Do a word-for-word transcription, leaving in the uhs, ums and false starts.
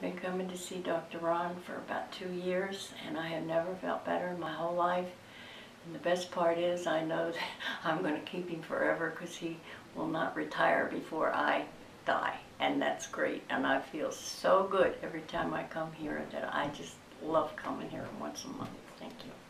been coming to see Doctor Ron for about two years, and I have never felt better in my whole life. And the best part is I know that I'm going to keep him forever because he will not retire before I die. And that's great. And I feel so good every time I come here that I just love coming here once a month. Thank you.